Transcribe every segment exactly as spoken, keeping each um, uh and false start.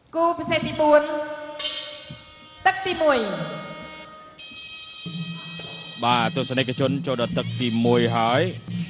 គូពិសេសទីបួនទឹកទីមួយបាទទស្សនិកជនចូលដល់ទឹកទីមួយហើយ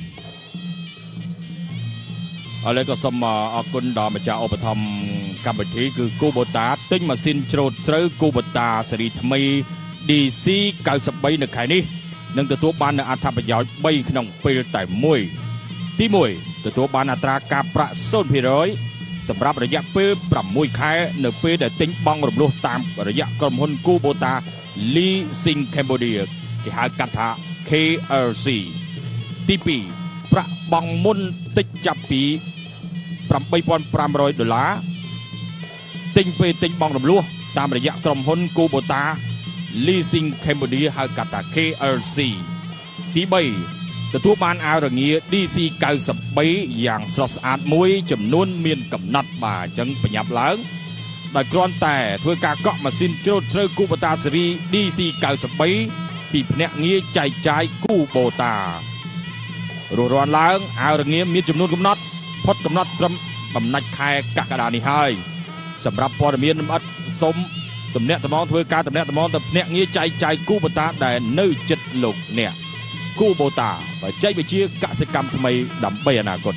ឥឡូវក៏សូមអរគុណដល់ម្ចាស់ឧបត្ថម្ភកម្មវិធីគឺគូបូតាទិញម៉ាស៊ីនច្រូតស្រូវគូបូតាស៊េរីថ្មី ឌី ស៊ី เก้าสิบสาม នៅខែនេះនឹងទទួលបាននូវអត្ថប្រយោជន៍បីក្នុងពេលតែមួយទីមួយទទួលបានអត្រាការប្រាក់ ศูนย์%សម្រាប់រយៈពេលប្រាំមួយខែនៅពេលដែលទិញបង់រំលោះតាមរយៈក្រុមហ៊ុនគូបូតា Leasing Cambodia គេហៅកាត់ថា เค អែល ซี ទីពីរប្រាក់បង់មុនតិចចាប់ពីប្រាំបីពាន់ប្រាំរយដុល្លារទិញពេលទិញបង់រំលោះតាមរយៈក្រុមហ៊ុនគូបូតា Leasing Cambodia ហៅកាត់ថា เค អែល ซี ទីបីទទួលបានអាវរងា ឌី ស៊ី เก้าสิบสาม យ៉ាងស្រស់ស្អាតមួយចំនួនមានកំណត់បាទអញ្ចឹងប្រញាប់ឡើងដោយគ្រាន់តែធ្វើការកក់ម៉ាស៊ីនច្រូតស្រូវគូបូតាស៊េរី ឌី ស៊ី เก้าสิบสาม ពីភ្នាក់ងារចែកចាយគូបូតារស់រានឡើងអាវរងាមានចំនួនកំណត់ផុតកំណត់ត្រឹមបំណាច់ខែកក្កដានេះហើយសម្រាប់ព័ត៌មានលម្អិតសូមទំនាក់ទំនងធ្វើការទំនាក់ទំនងទៅភ្នាក់ងារចែកចាយគូបូតាដែលនៅជិតលោកអ្នកគូបូតាបច្ចេកវិទ្យាកសិកម្មថ្មីដើម្បីអនាគត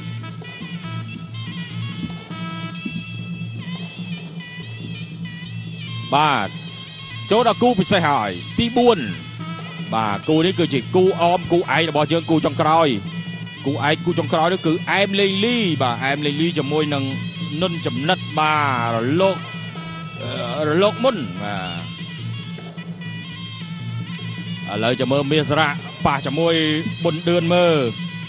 បាទចូលដល់គូពិសេសហើយទីបួនបាទគូនេះគឺជាគូអមគូឯករបស់យើងគូចុងក្រោយគូឯកគូចុងក្រោយនេះគឺអែមលេងលីបាទអែមលេងលីជាមួយនឹងនុនចំណិតបាទរលករលកមុនបាទឥឡូវចាំមើលមាសរៈប៉ះជាមួយប៊ុនឌឿនមើល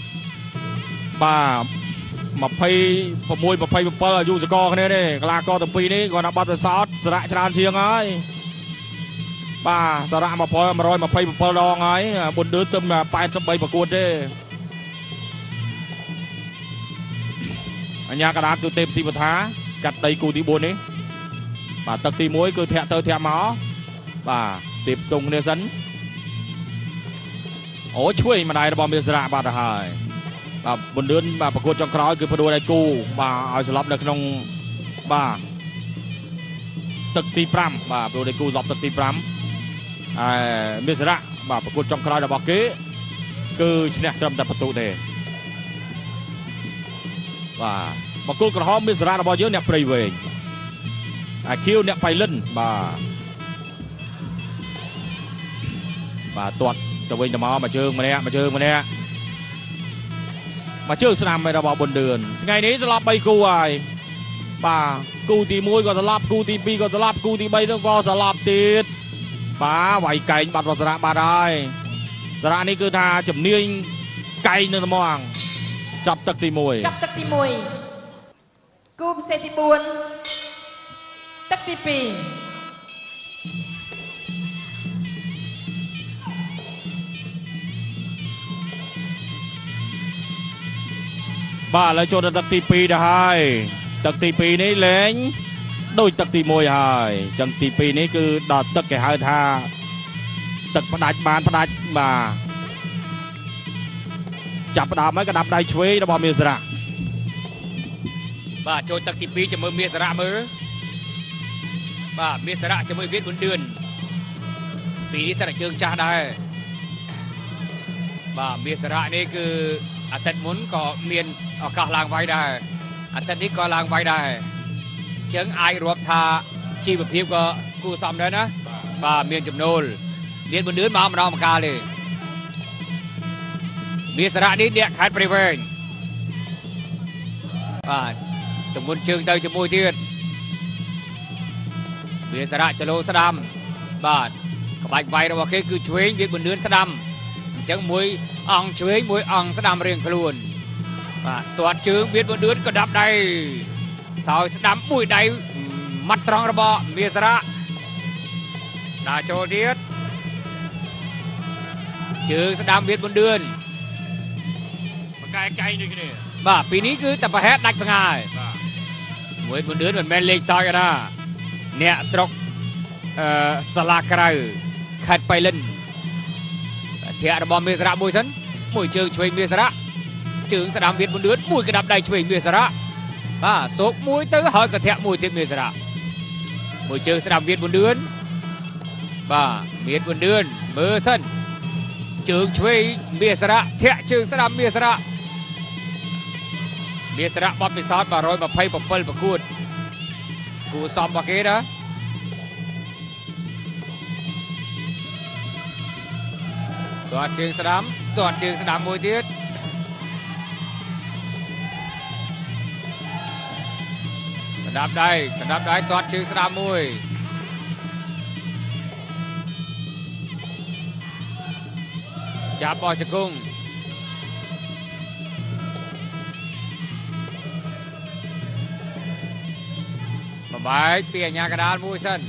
បាទยี่สิบหก ยี่สิบเจ็ดអាយុសកលគ្នាទេកីឡាករទាំងពីរនេះគាត់ថាបាត់ទៅសោតសារៈច្រើនជាងហើយបាទសារៈmột trăm hai mươi bảyដងហើយប៊ុនឌឿនទៅแปดสิบสามប្រកួតទេអញ្ញាកដាគឺទេពស៊ីវថាកាត់ដីគូទីបួននេះបាទទឹកទីមួយគឺធាក់ទៅធាក់មកបាទទេពសុងគ្នាសិនអូជួយម្ដាយរបស់មាសរៈបាត់ទៅហើយបាទប៊ុនឌឿនបាទប្រកួតចុងក្រោយគឺផ្ដួលដៃគូបាទឲ្យស្លាប់នៅក្នុងបាទទឹកទីห้าបាទផ្ដួលដៃគូស្លាប់ទឹកទីห้าហើយមាសរៈបាទប្រកួតចុងក្រោយរបស់គេគឺឈ្នះត្រឹមតែពិន្ទុទេបាទបង្គោលក្រហមមាសរៈរបស់យើងអ្នកព្រៃវែងអាខៀវអ្នកបៃលិនបាទបាទទាត់ទៅវិញទៅមកមកជើងម្នាក់មកជើងម្នាក់មកជើងស្នាមរបស់ប៊ុនឌឿនថ្ងៃនេះស្លាប់បីគូហើយបាទគូទីមួយក៏ស្លាប់គូទីពីរក៏ស្លាប់គូទីបីនោះក៏ស្លាប់ទៀតបាទវាយកែងបាត់វសរៈបាត់ហើយសារៈនេះគឺថាជំនាញកែងនៅត្មងចាប់ទឹកទីមួយចាប់ទឹកទីមួយគូពិសេសទីបួនទឹកទីពីរបាទឥឡូវចូលដល់ទឹកទីពីរទៅហើយទឹកទីពីរនេះលេងដូចទឹកទីមួយហើយអញ្ចឹងទីពីរនេះគឺដល់ទឹកគេហៅថាទឹកផ្ដាច់បានផ្ដាច់បាទចាប់ផ្ដើមហើយក៏ដាប់ដៃឆ្វេងរបស់មាសរៈបាទចូលទឹកទីពីរជាមួយមាសរៈមើលបាទមាសរៈជាមួយវៀតប៊ុនឌឿនពីរនេះសារៈជើងចាស់ដែរបាទមាសរៈនេះគឺអាទិត្យមុនក៏មានឱកាសឡើងវាយដែរអាទិត្យនេះក៏ឡើងវាយដែរអញ្ចឹងអាចរាប់ថាជីវភាពក៏គួរសមដែរណាបាទមានចំណូលមានបណ្ឌឿនមកម្ដងម្កាលទេមាសរៈនេះអ្នកខេត្តព្រៃវែងបាទទម្ងន់ជើងទៅជាមួយទៀតមាសរៈចលោស្ដាំបាទក្បាច់វាយរបស់គេគឺឆ្វេងវាបណ្ឌឿនស្ដាំអញ្ចឹងមួយអង្គឆ្វេងមួយអង្គស្ដាំរៀងខ្លួនបាទទាត់ជើងវាបណ្ឌឿនក៏ដាប់ដៃសោយស្ដាំមួយដៃម៉ាត់ត្រង់របស់មាសរៈដាក់ចូលទៀតជើងស្ដាំវាបណ្ឌឿនបកែកែងដូចគ្នាបាទពីនេះគឺតែប្រហែលដាច់ផ្ងាយបាទមួយបណ្ឌឿនមិនមែនលេខសោយទេណាអ្នកស្រុកអឺសាឡាក្រៅខេត្តបៃលិនធាក់របស់មាសរៈមួយសិនមួយជើងឆ្វេងមាសរៈជើងស្ដាំវាបណ្ឌឿនមួយក្តាប់ដៃឆ្វេងមាសរៈបាទសោកមួយទៅហើយក៏ធាក់មួយទៀតមាសរៈមួយជើងស្ដាំវៀតបុនឌឿនបាទវៀតបុនឌឿនមើលសិនជើងឆ្វេងមាសសារៈធាក់ជើងស្ដាំមាសសារៈមាសសារៈបបពិសោធន៍មួយរយម្ភៃប្រាំពីរប្រកួតគូសំរបស់គេណាទាត់ជើងស្ដាំទាត់ជើងស្ដាំមួយទៀតកណ្ដាប់ដៃកណ្ដាប់ដៃទាត់ជើងស្ដាំមួយចាប់បោះជង្គង់បបែកពីអាញាកដាលមួយសិន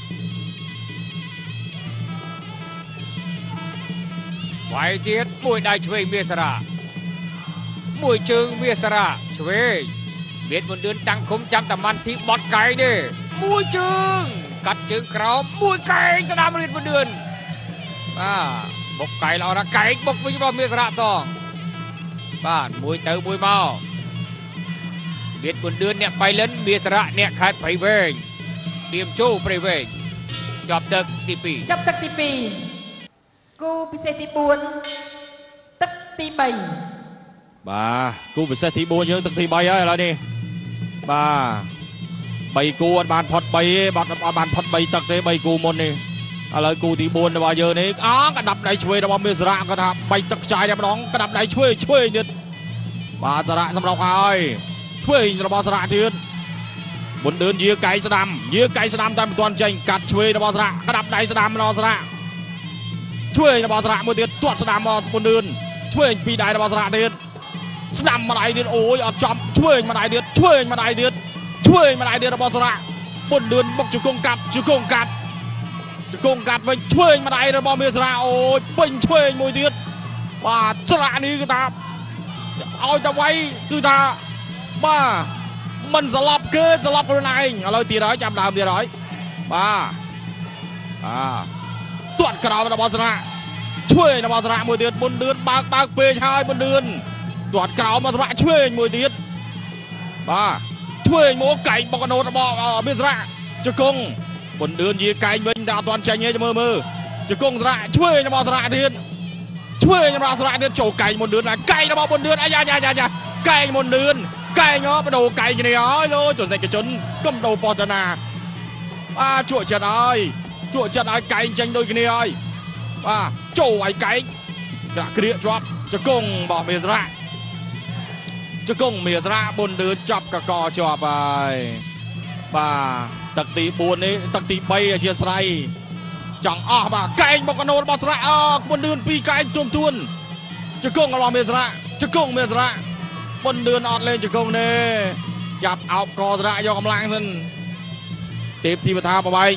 វាយទៀតមួយដៃឆ្វេងមាសសារៈមួយជើងមាសសារៈឆ្វេងវៀតបុនឌឿនតាំងឃុំចាំតាម៉ាន់ធីបត់កែងទេមួយជើងកាត់ជើងក្រោមមួយកែងស្ដាំវៀតបុនឌឿនបាទបុកកែងល្អណាស់កែងបុកវិញរបស់មាសសារៈសងបាទមួយទៅមួយមកវៀតបុនឌឿនអ្នកបៃលិនមាសសារៈអ្នកខេត្តព្រៃវែងត្រៀមចូលព្រៃវែងជាប់ទឹកទីពីរចាប់ទឹកទីពីរគូពិសេសទីបួនទឹកទីបីបាទគូពិសេសទីបួនយើងទឹកទីបីហើយឥឡូវនេះបាទបីគូអត់បានផុតបីទេបាត់អត់បានផុតបីទឹកទេបីគូមុននេះឥឡូវគូទីបួនរបស់យើងនេះអកណ្ដាប់ដៃឆ្វេងរបស់មាសសារៈគាត់ថាបីទឹកខ្ចាយតែម្ដងកណ្ដាប់ដៃឆ្វេងឆ្វេងទៀតបាទសារៈសម្រុកហើយឆ្វេងរបស់សារៈទៀតបុនឌឿនយាកែងស្ដាំយាកែងស្ដាំតែមិនទាន់ចេញកាត់ឆ្វេងរបស់សារៈកណ្ដាប់ដៃស្ដាំរបស់សារៈឆ្វេងរបស់សារៈមួយទៀតទាត់ស្ដាំមកបុនឌឿនឆ្វេងពីដៃរបស់សារៈទៀតស្ដាំម្ដាយទៀតអូយអត់ចំឆ្វេងម្ដាយទៀតឆ្វេងម្ដាយទៀតឆ្វេងម្ដាយទៀតរបស់សារៈបុនឌឿនបុកជង្គង់កាត់ជង្គង់កាត់ជង្គង់កាត់វិញឆ្វេងម្ដាយរបស់មាសសារៈអូយពេញឆ្វេងមួយទៀតបាទសារៈនេះគឺថាឲ្យតែវាយគឺថាបាទមិនស្លាប់គឺស្លាប់ខ្លួនឯងឥឡូវទៀតហើយចាប់ដើមទៀតហើយបាទបាទទាត់ក្រោមរបស់សារៈឆ្វេងរបស់សារៈមួយទៀតបុនឌឿនបើកបើកពេកហើយបុនឌឿនទាត់ក្រោមរបស់សារៈឆ្វេងមួយទៀតបាទឆ្វេងមកកែងបុកកណូតរបស់មាសសារៈជង្គង់បុនឌឿនយាកែងវិញតែអត់ទាន់ចាញ់ទេមើលមើលជង្គង់សារៈឆ្វេងរបស់សារៈទៀតឆ្វេងរបស់សារៈទៀតចូលកែងបុនឌឿនកែងរបស់បុនឌឿនអាយ៉ាយ៉ាយ៉ាយ៉ាកែងបុនឌឿនកែងបដូរកែងគ្នាហើយលោទស្សនិកជនកុំដូរពតនាបាទជក់ចិត្តហើយជក់ចិត្តឲ្យកែងចាញ់ដូចគ្នាហើយបាទចូលឲ្យកែងដាក់គ្រាកជាប់ជង្គង់របស់មាសសារៈជង្គង់មាសសារៈបុនឌឿនចាប់កកជាប់ហើយបាទទឹកទីបួននេះទឹកទីបីអធិស្ឋានចង់អស់បាទកែងបុកកណូតរបស់សារៈអើបុនឌឿនពីរកែងទួមទួនជង្គង់របស់មាសសារៈជង្គង់មាសសារៈបុនឌឿនអត់លេងជង្គង់ទេចាប់អោបកសារៈយកកម្លាំងសិនទេពស៊ីវថាបបែក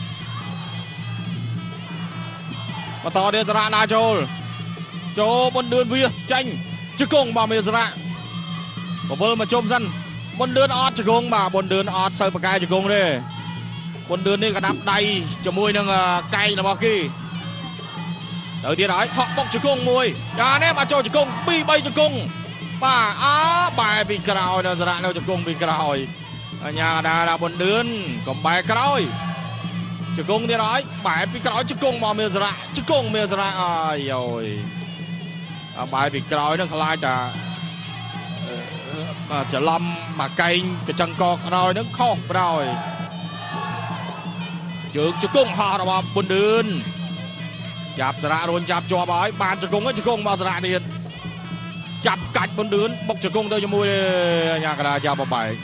បន្តទៀតសារៈណាចូលចូលបុនឌឿនវាចាញ់ជង្គង់របស់មាសសារៈបវលមកជុំសិនបុនឌឿនអត់ជង្គង់បាទបុនឌឿនអត់សូវបកែជង្គង់ទេបុនឌឿននេះកដាប់ដៃជាមួយនឹងកែងរបស់គេទៅទៀតហើយហក់បុកជង្គង់មួយយ៉ានេះបាទចូលជង្គង់ពីរបីជង្គង់បាទអើបែរពីក្រោយដល់សារៈនៅជង្គង់ពីក្រោយអញ្ញាដាដល់បុនឌឿនកុំបែរក្រោយជង្គង់ទៀតហើយបែរពីក្រោយជង្គង់មកមាសសារៈជង្គង់មាសសារៈអាយយោយបែរពីក្រោយនឹងខ្លាចតាច្រឡំមកកែងកញ្ចឹងកក្រោយនឹងខុសប្រយជើងជង្គង់ហោះរបស់បុនឌឿនចាប់សារៈរួញចាប់ជាប់ហើយបានជង្គង់ជង្គង់មកសារៈទៀតចាប់កាច់បុនឌឿនបុកជង្គង់ទៅជាមួយអាញាកដាចាប់បបែក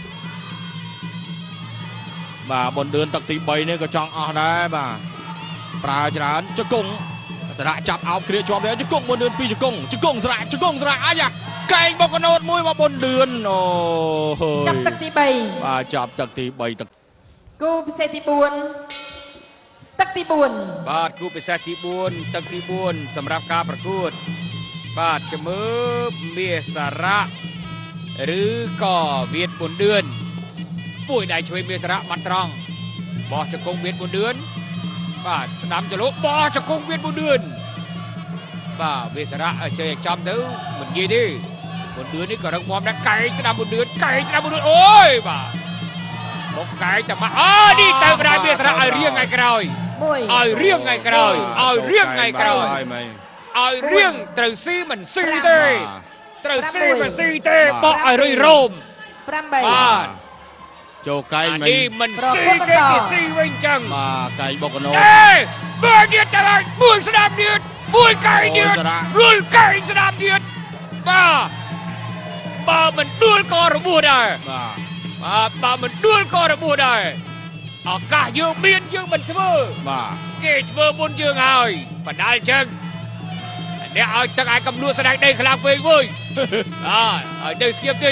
បាទបុនឌឿនទឹកទីបីនេះក៏ចង់អស់ដែរបាទប្រើច្រើនជង្គង់សារៈចាប់អោបគ្រាជាប់ដែរជង្គង់បុនឌឿនពីរជង្គង់ជង្គង់សារៈជង្គង់សារៈអាយ៉ាកែងបុកកណូតមួយមកបុនឌឿនអូចាប់ទឹកទីបីបាទចាប់ទឹកទីបីទឹកគូពិសេសទីបួនទឹកទីបួនបាទគូពិសេសទីបួនទឹកទីបួនសម្រាប់ការប្រកួតបាទជំរឿមាសសារៈឬក៏វៀតបុនឌឿនពួយដៃឆ្វេងមាសសារៈបាត់ត្រង់បោះជង្គង់វៀតបុនឌឿនបាទស្ដាំចលុះបោះជង្គង់វៀតបុនឌឿនបាទមាសសារៈជ័យឲ្យចំទៅមិនងាយទេបុនឌឿននេះក៏រឹងមាំដែរកែងស្ដាំបុនឌឿនកែងស្ដាំបុនឌឿនអូយបាទ một cái tầm mắt ơ đi từ bên đây biết ra ai riêng ngày rồi ai riêng ngày rồi ai riêng ngày rồi ai riêng từ si mình si tê từ si mình si tê bỏ ai rồi rôm à châu cây mình đi mình si cái gì si bên chân mà cây bọc nô ê bữa điệt trời bùi sẽ đạp điệt bùi cây điệt luôn cây sẽ đạp điệt mà bà mình đuôi co rồi bùa đây bà bà mình đuôi co rồi bùa đây ở cả dương biên dương mình thưa bà kể thưa buôn dương rồi và đai chân để ở tất ai cầm đua sẽ đánh đây làm về vui à ở đây kiếm đi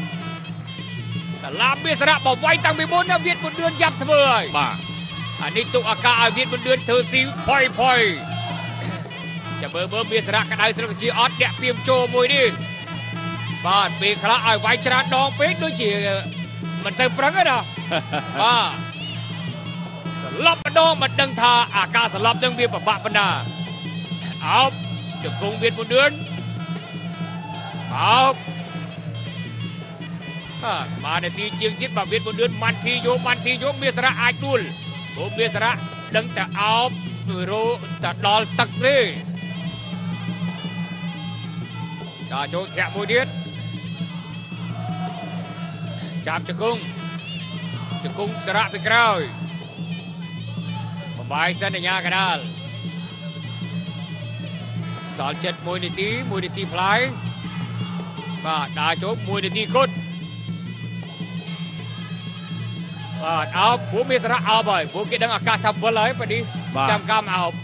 làm biết sẽ bảo vay tăng mười bốn năm việt một đơn giáp thưa rồi bà anh đi tụ cả việt một đơn thưa xíu phơi phơiจะเบอร์เบอร์เบียสระกันได้สระจีออดเดะเปียมโจมวยดิบ้านปีคลาไอ้ไว้ชนะดองเป็ดด้วยจีมันเซอร์ปรังกันนะบ้าลับมาดองมันดังทาอากาศสลับดังเบียปะปะปนาเอาจะคงเบียดบนเดือนเอามาในทีเชียงจิตแบบเบียดบนเดือนมันทีโยมันทีโยเบียสระไอ้ดุลโอ้เบียสระดังแต่เอารู้แต่ดอลตักเลยจ่าโจแขกมวยเดียดจับจะกุ้งจะกุ้งสระไปกล้าวบายเส้นในยากันได้สอนเจ็ดมวยในตีมวยในตีพลายมาจ่าโจมวยในตีกุดเอาผู้มีสระเอาไปผู้กินดังอากาศทับวันเลยพอดีจำกำเอา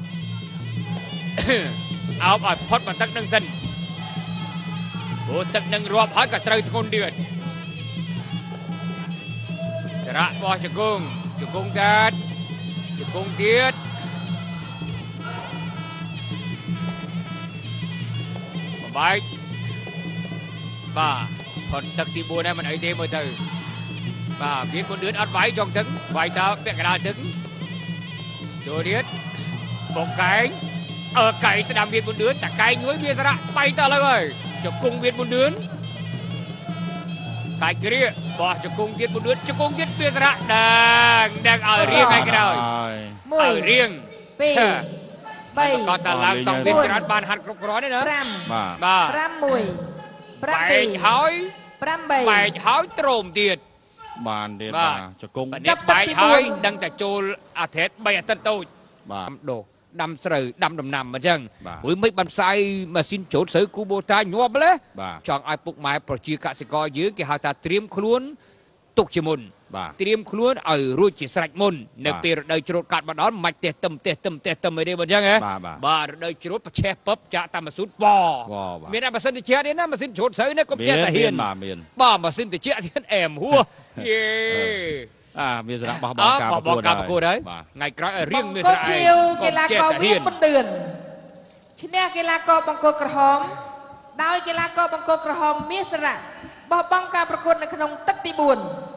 เอาไปพอดมาตั้งนั่งเส้นผู้ตั้งนั่งรวบหายกับใจทุกคนเดือดสระบอจะกุ้งจะกุ้งกันจะกุ้งเดียดบายบ้าพอตั้งตีบัวได้มันไอเดียมาเถอะบ้าเพียงคนเดือดอัดไว้จงถึงไว้ตาเปียกกระดาษถึงโจเดียดบกไก่เออไก่สนามเวียนบนเดือนแต่ไก่ย้วยเบียสระไปตาเลยจะกุ้งเวียนบนเดือนไก่เกลียบอกจะกุ้งเวียนบนเดือนจะกุ้งเวียนเบียสระดังดังเอาเรียงไงกันเลยเอาเรียงปีใบก็ตาลางสองเวียนจราจรบานหันกรอบร้อนนี่นะบ้าบ้าพรำมวยใบหอยพรำใบใบหอยตรมเดียดบานเดียดบ้าจะกุ้งเด็กใบหอยดังแต่โจลอาเทศใบตันโตบ้าโดดำสื่อดำดำนำมาจังอุ้ยไม่บันไซมาสินโจทย์สื่อกูโบตาหนัวไปเลยจองไอ้ปุกไม้ปรจีกสิกรยื้อกี่หาตาเตรียมคล้วนตุกจิมุนเตรียมคล้วนเออรู้จิตสลายมุนในปีเราได้จรดกัดมาดอนมาเตะตึมเตะตึมเตะตึมไม่ได้มาจังไงบ้าเราได้จรดประเชฟปั๊บจะตามมาสุดบ่อมีอะไรมาสินติเชียนี่นะมาสินโจทย์สื่อเนี่ยก็เชียแต่เฮียนบ้ามาสินติเชียที่แอมหัวเย่อ่ามีสระบอกบอกการประกวดได้ไงกระเรียงมีสระไอ้กีฬากอล์ฟเวียนบนเดือนที่นี่กีฬากอล์ฟบังโกกระหอมดาวกีฬากอล์ฟบังโกกระหอมมีสระบอกบ้องการประกวดในขนมตักตีบุญ